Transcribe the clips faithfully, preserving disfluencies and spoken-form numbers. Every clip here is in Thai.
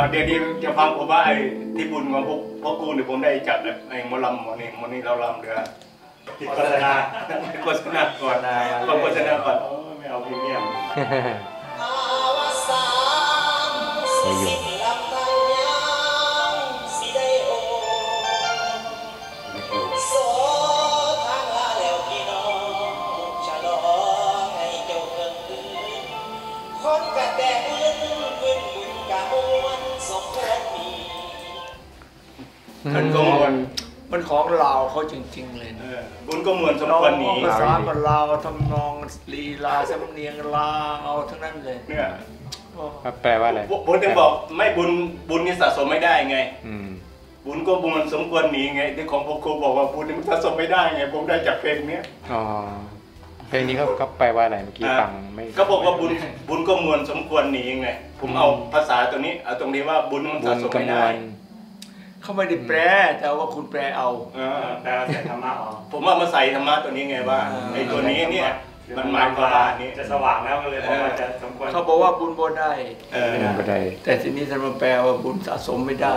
เดี๋ยวนี้จะฟังผมว่าไอ้ที่บุญของพวกพ่อกูเนี่ยผมได้จากไอ้มอลำหมอนี่มอนี่เราลำเดือโฆษณาโฆษณาก่อนฟังโฆษณาก่อนไม่เอาพรีเมียมมันของมันของเราเขาจริงๆเลยบุญก็เหมือนสมควรหนีภาษามันเราทำนองลีลาสำเนียงลาเอาทั้งนั้นเลยเนี่ยแปลว่าอะไรบุญถึงบอกไม่บุญบุญนี่สะสมไม่ได้ไงบุญก็บุญมันสมควรหนีไงที่ของพ่อครูบอกว่าบุญมันสะสมไม่ได้ไงผมได้จากเพลงนี้อ๋อเพลงนี้เขาเขาแปลว่าอะไรเมื่อกี้ฟังไม่ก็บอกว่าบุญบุญก็มวลสมควรหนีไงผมเอาภาษาตัวนี้เอาตรงนี้ว่าบุญมันสะสมไม่ได้เขาไม่ได้แปลแต่ว่าคุณแปลเอาแปลใส่ธรรมะเอาผมว่ามาใส่ธรรมะตัวนี้ไงว่าไอ้ตัวนี้เนี่ยมันหมายความว่านี้จะสว่างแล้วก็เลยบอกว่าจะสมควรเขาบอกว่าบุญบ่ได้บ่ได้แต่ทีนี้ท่านมาแปลว่าบุญสะสมไม่ได้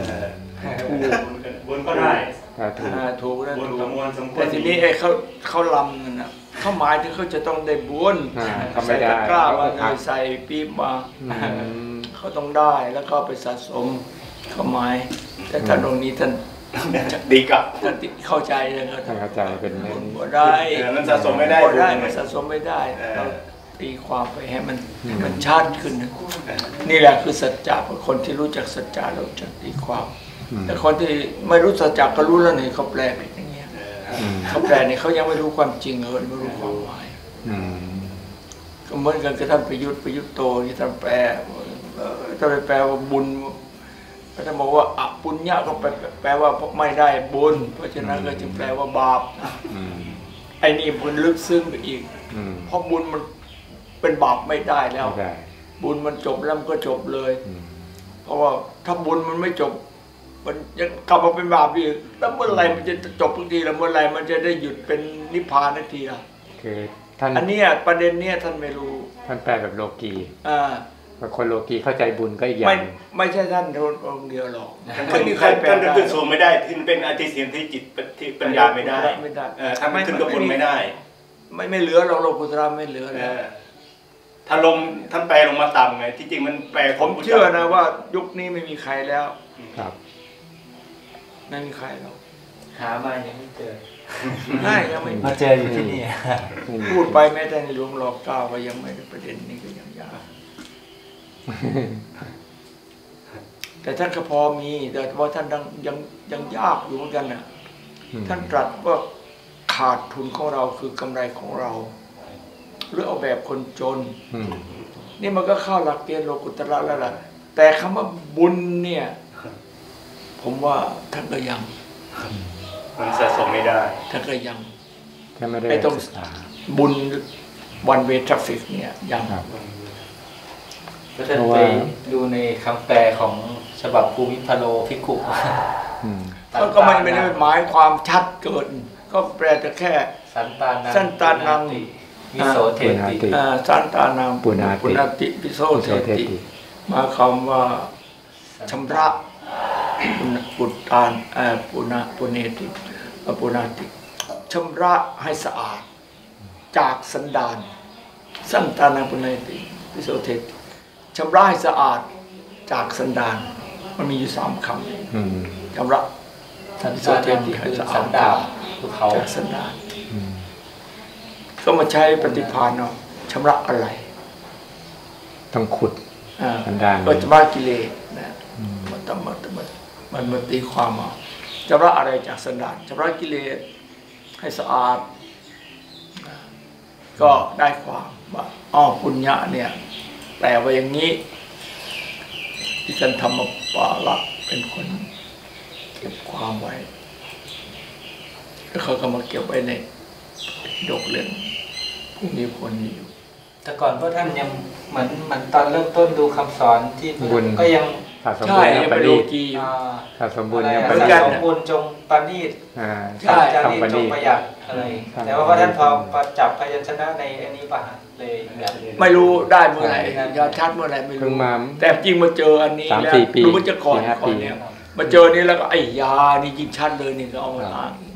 บุญก็ได้ถูกนะถูกแต่ทีนี้ไอ้เขาเขาลำนั่นนะเขาหมายถึงเขาจะต้องได้บุญใส่ตะกร้ามาใส่ปี๊บมาเขาต้องได้แล้วก็ไปสะสมเขาหมายแต่ท่านตรงนี้ท่านดีกับท่านเข้าใจเลยครับเข้าใจเป็นบ่ได้มันสะสมไม่ได้บ่ได้มันสะสมไม่ได้เราตีความไปให้มันมันชัดขึ้นนี่แหละคือสัจจะคนที่รู้จักสัจจะเราจะตีความแต่คนที่ไม่รู้สัจจะก็รู้แล้วนี่เขาแปลผิดอย่างเงี้ยเขาแปลนี่เขายังไม่รู้ความจริงเลยไม่รู้ความหมายก็เหมือนกันกับท่านประยุทธ์ประยุทธ์โตที่ท่านแปลท่านไปแปลว่าบุญท่านบอกว่าอปุญญะก็แปลว่าไม่ได้บุญเพราะฉะนั้นก็จึงแปลว่าบาปไอ้นี่บุญลึกซึ้งไปอีกเพราะบุญมันเป็นบาปไม่ได้แล้วบุญมันจบแล้วมันก็จบเลยเพราะว่าถ้าบุญมันไม่จบมันยังกลับมาเป็นบาปอีกแล้วเมื่อไรมันจะจบทุกทีแล้วเมื่อไรมันจะได้หยุดเป็นนิพพานทันทีล่ะคือท่านอันนี้ประเด็นนี้ท่านไม่รู้ท่านแปลแบบโลกีอ่าคนโลกีเข้าใจบุญก็อีกอย่างไม่ไม่ใช่ท่านองค์เดียวหรอกท่านท่านท่านขึ้นสูงไม่ได้ท่านเป็นอธิเสียงที่จิตที่ปัญญาไม่ได้ไม่ได้ทำให้ขึ้นกับบุญไม่ได้ไม่ไม่เหลือเราโลกุตระไม่เหลือแล้วถ้าลงท่านแปลลงมาต่ำไงที่จริงมันแปลผมเชื่อนะว่ายุคนี้ไม่มีใครแล้วครับไม่มีใครหรอกหามายังไม่เจอง่ายยังไม่มาเจออยู่ที่นี่พูดไปแม้แต่ในหลวงรอเก้าก็ยังไม่ได้ประเด็นนี้ก็ยังยากแต่ท่านก็พอมีแต่ว่าท่านยังยังยังยากอยู่เหมือนกันนะท่านตรัสว่าขาดทุนของเราคือกำไรของเราหรือเอาแบบคนจนนี่มันก็เข้าหลักเกณฑ์โลกุตระแล้วล่ะแต่คำว่าบุญเนี่ยผมว่าท่านก็ยังมันสะสมไม่ได้ท่านก็ยังไอ้ตรงบุญวันเวทราฟิกเนี่ยยังก็ท่านไปดูในคำแปลของฉบับภูมิพโลภิกขุก็ไม่ไม่ได้หมายความชัดเกินก็แปลแต่แค่สันตานังสันตานังวิโสเทติสันตานังปุณาติวิโสเทติมาคำว่าชำระปุตตานปุณาปุเนติปุณาติชำระให้สะอาดจากสันดานสันตานังปุเนติวิโสเทติชำระให้สะอาดจากสันดานมันมีอยู่สามคำชำระสันตานังคือสันดานเขาจากสันดานก็มาใช้ปฏิภาณเนาะชำระอะไรต้องขุดสันดานก็ชำระกิเลสนะมันต้องมันมันมันมันตีความอ่ะชำระอะไรจากสันดานชำระกิเลสให้สะอาดก็ได้ความว่าอ๋อปุญญะเนี่ยแปลว่าอย่างนี้ที่ท่านธรรมปาละเป็นคนเก็บความไว้แล้วเขาก็มาเก็บไว้ในดกเล่มผู้มีผลอยู่แต่ก่อนพระท่านยังเหมือนเหมือนตอนเริ่มต้นดูคำสอนที่ก็ยังถ้าสมใช่บูรณ์ยังปเป็นโลณีตกีอยู่อ่าถ้าสมบูรณ์อะไรยังอะปเหมือนณีกัตนสมบูรณ์จงปานีตอ่าใช่จารีตทำปจณีงตประหยัดอะไรครับแต่ว่าพระท่านพอประจับพยัญชนะในอันนี้ป่ะเลยแบบไม่รู้ได้เมื่อไหร่ยอดชัดเมื่อไหร่ไม่เพิ่รู้งมาแต่จริงมาเจออันนี้สามแล้วสี่ปีรู้มันจะก่อนสี่ห้าก่อปีนเนี่ยมาเจอนี้แล้วก็ไอ้ยานี่ยิ่งชัดเลยนี่ก็เอามาอ้างอีก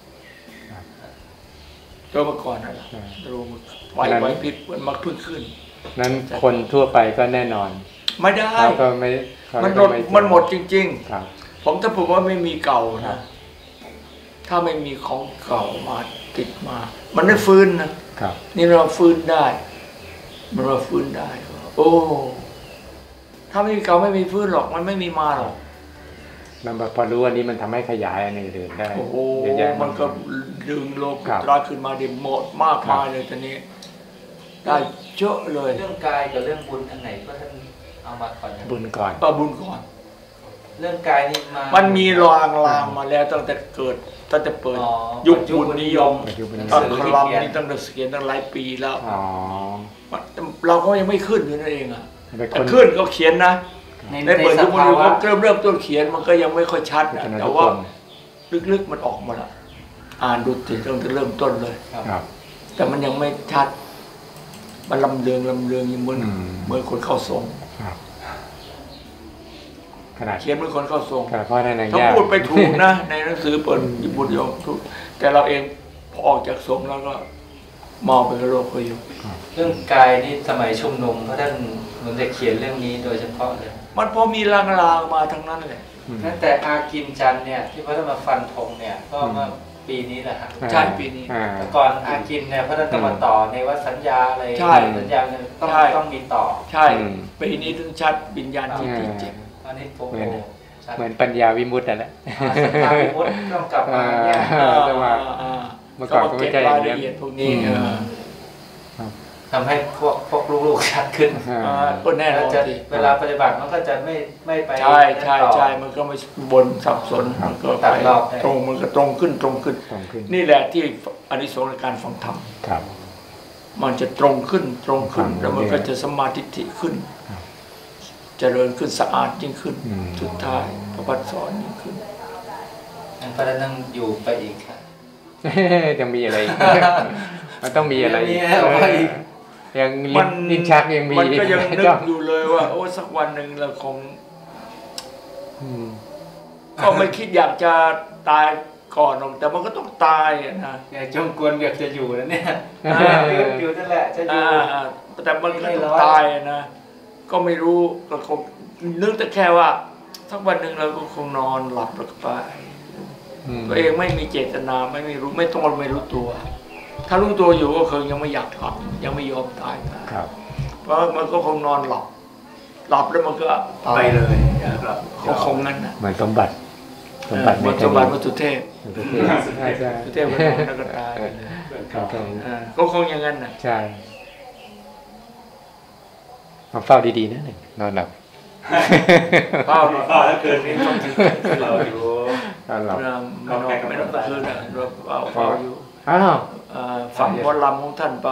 เจอมาก่อนนั่นแหละรู้มาไหวไหวพริบมันมาพึ่งขึ้นนั้นคนทั่วไปก็แน่นอนไม่ได้เขาก็ไม่เขามันหมก็ดไเจอมันหมดจริงครับๆ ผมถ้าผมว่าไม่มีเก่าครันะบถ้าไม่มีของเก่ามาติดมา มันไม่ฟื้นนะครับ นี่เราฟื้นได้ มันเราฟื้นได้ โอ้ถ้าไม่มีเก่าไม่มีฟื้นหรอกมันไม่มีมาหรอกมันพอรู้อันนี้มันทำให้ขยายอันอื่นๆได้โอ้โหเยอะแยะมันก็ดึงโลกครับตราขึ้นมาดิหมดมากมายเลยตอนนี้ ได้เยอะเลยเรื่องกายกับเรื่องบุญอันไหนก็ท่านเอามาก่อนนะบุญก่อนประบุญก่อนเรื่องกายนี่มามัมันมีรางรางมาแล้วตั้งแต่เกิดตั้งแต่เปิดอ๋อยุคบุญนิยมยุคบุญนิยมตอนคลองนี่ตั้งแต่เขียนตั้งหลายปีแล้วอ๋อเราก็ยังไม่ขึ้นอยู่นั่นเองอ่ะเป็นแต่คนขึ้นก็เขียนนะในในเปิดในยุคบุญสภานิยวะมเริ่มเริ่มต้นเขียนมันก็ยังไม่ค่อยชัดนะเป็นคนแต่ทุกว่าคนลึกๆมันออกมาละอ่านดูสิตั้งแต่เริ่มต้นเลยครับแต่มันยังไม่ชัด มันลำเลืองลำเลืองอย่างเหมือนอืมเหมือนคนเข้าทรงครับขนาดเขียนเหมือนคนเข้าทรงขนาดพ่อท่านยังถ้ายากพูดไปถูกนะ ในหนังสือเปิดยิบุตรยมทุกแต่เราเองพอออกจากทรงแล้วก็มองไปกับโลกเขาอยู่เรื่องกายนี่สมัยชุมนุมพระท่านเหมือนจะเขียนเรื่องนี้โดยเฉพาะเลยมันพอมีลางๆมาทั้งนั้นเลยอืมตั้งแต่อากินจันทร์เนี่ยที่พระท่านมาฟันธงเนี่ยก็เมื่อปีนี้แหละครับใช่ปีนี้อ่าแต่ก่อนอากินเนี่ยพระท่านต้องมาต่อในวัดสัญญาอะไรใช่สัญญาเนี่ยต้องใช่ต้องมีต่อใช่อืมปีนี้ถึงชัดวิญญาณที่ที่เจ็บอันนี้โอ้โหชัดเหมือนปัญญาวิมุตตินั่นแหละอ่าสัญญาวิมุตติต้องกลับมาเนี่ยเออแต่ว่าอ่าเมื่อก่อนก็ไม่ใช่อย่างนี้รายละเอียดพวกนี้อืมเออทำให้พวกพวกลูกๆชัดขึ้นอ่าอ่าก็แน่นแล้อวน จะทีเวลาปฏิบัติมันก็จะไม่ไม่ไปใช่ใช่ต่อใช่มันก็ไม่บนสับสนมันก็ตัดไปรอบตรงมันก็ตรงขึ้นตรงขึ้นตรงขึ้นนี่แหละที่อานิสงส์ในการฟังธรรมครับมันจะตรงขึ้นตรงขึ้นครับแล้วมันก็จะสมาธิฐิขึ้นครับเจริญขึ้นสะอาดยิ่งขึ้นอืมสุดท้ายพระพัฒสอนยิ่งขึ้นงั้นพระท่านต้องอยู่ไปอีกครับยังมีอะไรอีก มันต้องมีอะไรอีกยังมีอะไรอีกยังมัลิ้นลิ้นชักยังมีมันก็ยังนึกจ้องอยู่เลยว่า โอ้สักวันหนึ่งเราคงอืมก็ไม่คิดอยากจะตายก่อนหรอกแต่มันก็ต้องตายอะนะอย่าจงกวนอยากจะอยู่นะเนี่ยอ่าอยู่อยู่นั่นแหละจะอยู่อ่าอ่าแต่มันก็ต้องตายอะนะก็ไม่รู้ก็คงนึกแต่แค่ว่าสักวันหนึ่งเราก็คงนอนหลับแล้วก็ไปอืมตัวเองไม่มีเจตนาไม่ไม่รู้ไม่ต้องไม่รู้ตัว ถ้ารู้ตัวอยู่ก็คงยังไม่อยากหลับยังไม่ยอมตายนะครับ เพราะมันก็คงนอนหลับ หลับแล้วมันก็ตาไปยเลยครับก็คงงั้นนะเหมือนสมบัติ สมบัติเหมือนสมบัติวัตถุเทพสมบัติใช่ใช่วัตถุเทพก็นอนแล้วก็ตายไปเลยครับอ่าก็คงอย่างนั้นนะใช่มาเฝ้าดีๆนะหนึ่งนอนหลับเฝ้าเฝ้าแล้วเกินนี้ต้องถึงเราอยู่นอนหลับไม่นอนไม่นอนกลางคืนนะเราเฝ้าเฝ้าอยู่อ้าวเอ่อฟังวอลลัมของท่านไป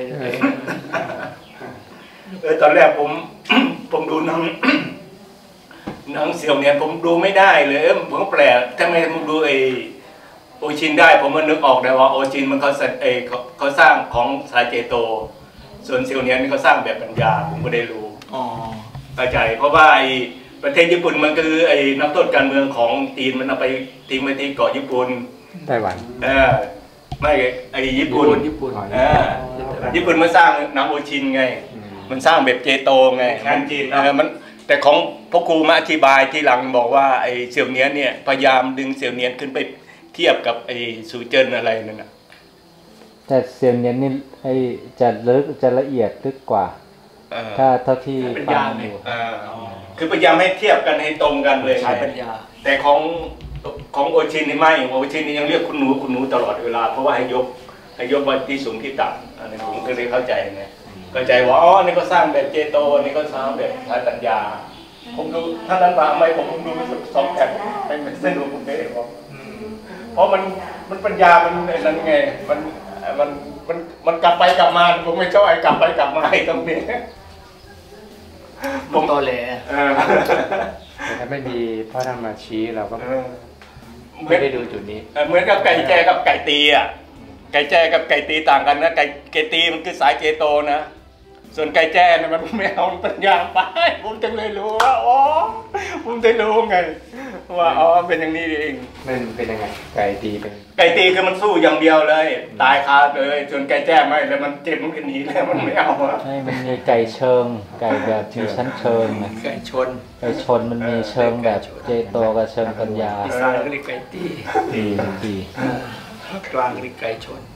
เออตอนแรกผม ผมดูหนัง หนังเสี่ยวเนี่ยผมดูไม่ได้เลยเอ้ยผมก็แปลกทำไมผมดูไอโอชินได้ ผมมันนึกออกได้ว่าโอชินมันเขาเออเขาเขาสร้างของสายเจโต ส่วนเสี่ยวเนี่ยนี่เขาสร้างแบบปัญญาผมก็ได้รู้อ๋อเข้าใจเพราะว่าไอประเทศญี่ปุ่นมันคือไอ้นักโทษการเมืองของจีนมันเอาไปทิ้งไว้ที่เกาะญี่ปุ่นไต้หวันเออไม่ไอ้ญี่ญี่ปุ่นปุ่นญี่ปุ่นอ๋อเออญี่ปุ่นมันสร้างหนังโอชินไงอืมมันสร้างแบบเจโตไงงานจีนเออมันแต่ของพ่อครูมาอธิบายที่หลังบอกว่าไอ้เสี่ยวเนียนเนี่ยพยายามดึงเสี่ยวเนียนขึ้นไปเทียบกับไอ้สูเจิ้นอะไรนั่นน่ะแต่เซียนเนียนนี่ไอจะลึกจะละเอียดลึกกว่าเออถ้าเท่าที่เป็นฟัยาง ไงอยู่เออคือพยายามให้เทียบกันให้ตรงกันเลยใช้ปัญญาแต่ของของโอชินนี่ไม่โอชินนี่ยังเรียกคุณหนูคุณหนูตลอดเวลาเพราะว่าให้ยกให้ยกไว้ที่สูงที่ต่ำอันนี้ผมก็เลยเข้าใจไงเข้าใจว่าอ๋อนี่ก็สร้างแบบเจโตนี่ก็สร้างแบบใช้ปัญญา ผมดูถ้านั้นมาไม่ผมดูสองแผ่นไม่เป็นเส้นดูผมได้เองบอกเพราะมันมันปัญญามันไอ้นั่นไงมันมันมันมันกลับไปกลับมาผมไม่ชอบไอ้กลับไปกลับมาไอ้ตรงนี้ผมตอแหลเออแต่ถ้าไม่มีพ่อทำมาชี้เราก็เออไม่ได้ดูจุดนี้เออเหมือนกับไก่แจ้กับไก่ตีอ่ะไก่แจ้กับไก่ตีต่างกันนะไก่ไก่ตีมันคือสายเจโตนะส่วนไก่แจ้เนี่ยมันไม่เอาปัญญาไปผมจึงเลยรู้ว่าอ๋อผมจะรู้ไงว่าอ๋อเป็นอย่างนี้เองมันเป็นยังไงไก่ตีเป็นไก่ตีคือมันสู้อย่างเดียวเลย ตายคาเลยส่วนไก่แจ้ไม่แล้วมันเจ็บมันก็หนีแล้วมันไม่เอาอะให้มันมีไก่เชิง ไก่แบบมีชั้นเชิงนะไก่ชนไก่ชนมันมีเชิงแบบเจโตกับเชิงปัญญาอีสานก็เรียกไก่ตีดีดีภาคกลางเรียกไก่ชน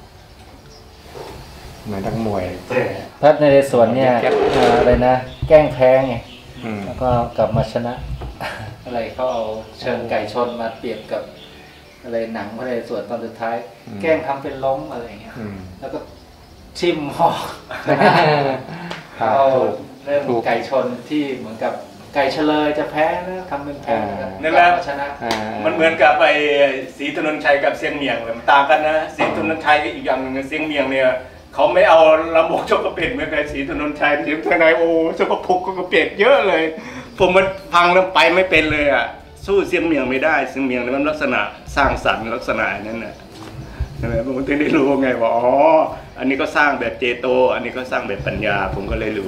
เหมือนทั้งมวยพระนเรศวรเนี่ยเอ่ออะไรนะ แกล้งแพ้ไงอืมแล้วก็กลับมาชนะอะไรเขาเอาเชิงไก่ชนมาเปรียบกับอะไรหนังพระนเรศวรตอนสุดท้าย แกล้งทำเป็นล้มอะไรอย่างเงี้ยอืมแล้วก็ชิมหอกชนะครับเอาถูกเรื่องถูกไก่ชนที่เหมือนกับไก่เฉลยจะแพ้แล้วทำเป็นแพ้อ่านั่นแหละชนะอ่ามันเหมือนกับไอ้ศรีถนนชัยกับเสียงเมียงเลยมันต่างกันนะศรีถนนชัยอีกอย่างหนึ่งเสียงเมียงเนี่ยเขาไม่เอาลำบกชกกระเป็ดเหมือนกับศรีถนนชัยศรีถนนชัยโอ้ชกกระพุกกระเป็ดเยอะเลย ผมมันพังแล้วไปไม่เป็นเลยอ่ะสู้เสียงเมียงไม่ได้เสียงเมียงเนี่ยมันลักษณะสร้างสรรค์ลักษณะนั้นน่ะใช่ไหมผมถึงได้รู้ไงว่าอ๋ออันนี้ก็สร้างแบบเจโต อันนี้ก็สร้างแบบปัญญาผมก็เลยรู้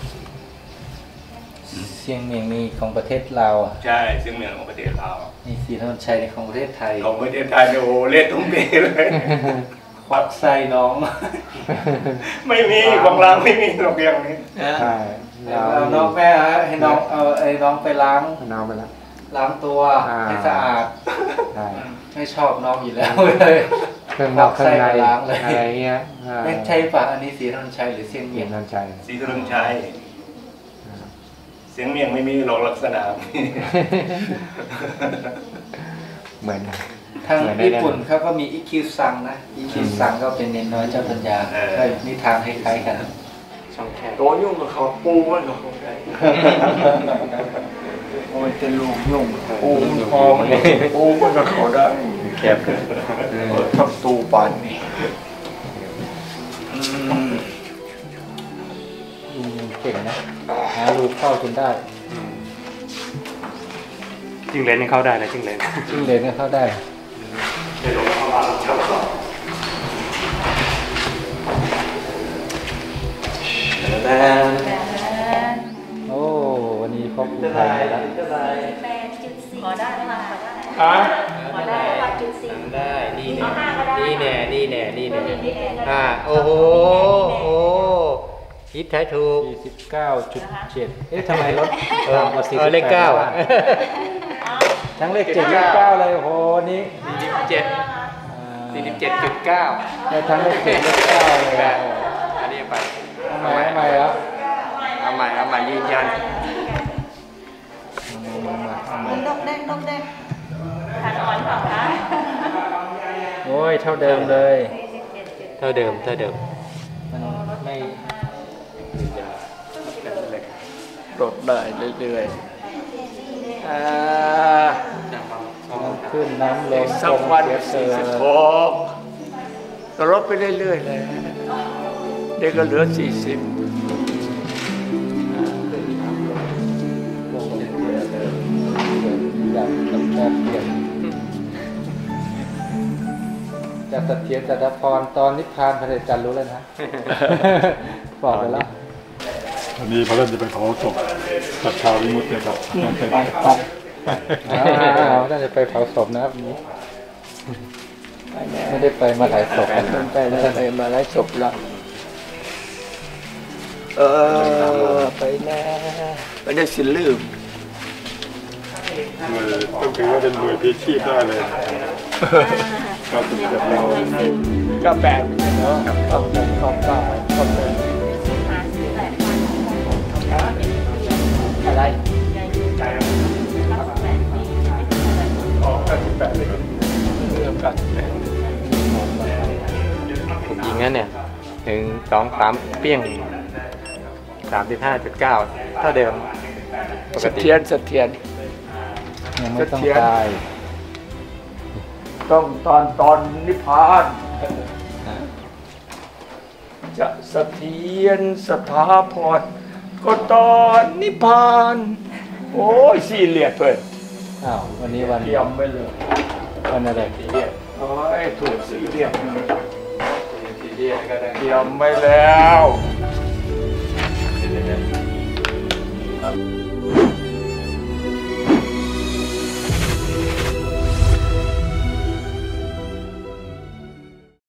เสียงเมียงนี่ของประเทศลาวอ่ะใช่เสียงเมียงของประเทศเรานี่ศรีถนนชัยนี่ของประเทศไทยของประเทศไทยเนี่ยโอ้เล่นทุ่มเทเลยควักไส้น้องไม่มีของเราไม่มีหรอกอย่างนี้ใช่เอาน้องแม่ฮะให้น้องเอาไอ้น้องไปล้างน้องไปแล้วล้างตัวอ่าให้สะอาดใช่ไม่ชอบน้องอยู่แล้วเลยเครื่องนอกเครื่องในควักไส้ไปล้างเลยอะไรเงี้ยไม่ใช่ป่ะอันนี้สีธนชัยหรือเสียงเปเมีลี่ยยงนนันใจศรีถนนชัยเสียงเมียงไม่มีหรอกลักษณะเหมือนทางเหมือนในญี่ปุ่นเขาก็มีอิคิวซังนะอิคิวซังก็เป็นเนนน้อยเจ้าปัญญาก็นิทานคล้ายๆกันช่องแคบตัวยุ่งกับเขาปูมันกับเขาได้โอ้ยจะลูกยุ่งปูมันคอมันปูมันกับเขาได้แคบเลยเปิดทำตูปานนี่อืมลุงเก่งนะหารูเข้าจนได้จิ้งเลนนี่เข้าได้นะจิ้งเลนจิ้งเหลนก็เข้าได้ โอ้วันนี้พ่อคุณไทยมาแล้วแปดจุดสี่ขอได้ไหมคะฮะขอได้แปดจุดสี่ได้ นี่แน่เอาห้าก็ได้นี่แน่ นี่แน่ นี่แน่นี่แน่อ่าโอ้โห โอ้คิดท้ายถูกสี่สิบเก้าจุดเจ็ดเอ๊ะทำไมลดเออต่ำกว่าสี่เอสิอบ เลขแปดเก้าอ่ะทั้งเลขเจ็ดเลขเก้าเลยโอ้โหนี่สี่สิบเจ็ดอ่าสี่สิบเจ็ดจุดเก้าได้ทั้งเลขเจ็ดเลขเก้าเลยอ่ะอันนี้ไปทำไมทำไมครับเอาใหม่ เอาใหม่ยืนยันดกแดงดกแดงทานอ่อนเปล่าคะโอ้ยเท่าเดิมเลยเท่าเดิม เท่าเดิมมันไม่ลดได้เรื่อยๆอ่าน้ำขึ้นน้ำลอีงกสักวันเสียสี่เกิสิบนหกก็ลดไปเรื่อยๆเลยเด็กก็เหลือสี่สิบจากกับแปดเปลี่ยนจากเสถียรจัตพรตอนนิพพานพระเดชจันทร์รู้แล้วนะ บอกไปแล้ววันนี้พระเล่นจะไปเผาศพตัดชาววิมุตติเนี่ยครับไปไปอ้าวน่าจะไปเผาศพนะครับวันนี้ ไม่ได้ไปมาหลายศพไปแล้วไปมาไล่ศพแล้วเออไปแล้วไปได้สิลืมมือต้องถือว่าเป็นมือพีชีพได้เลยก็ถึงจะเราก็แปดเนาะก็แปดก็เก้าก็แปดหาซื้อแหละอะไรรับแปดปีออกกันแปดเลยเรื่องกันแปดผมยิงงั้นเนี่ยหนึ่งสองสามเปี้ยงสามสิบห้าจุดเก้าเท่าเดิม ปกเสติถียรเสถียรยังไม่ต้องตายต้องตอนตอนนิพพาน จะเสถียรสถาพรก็ตอนนิพพานโอ้ยสี่เหลี่ยมเลยอ้าววันนี้วันเตรียมไว้เลยวันอะไรโอ้ยถูกสี่เหลี่ยมทีเดียวก็ได้เตรียมไว้แล้ว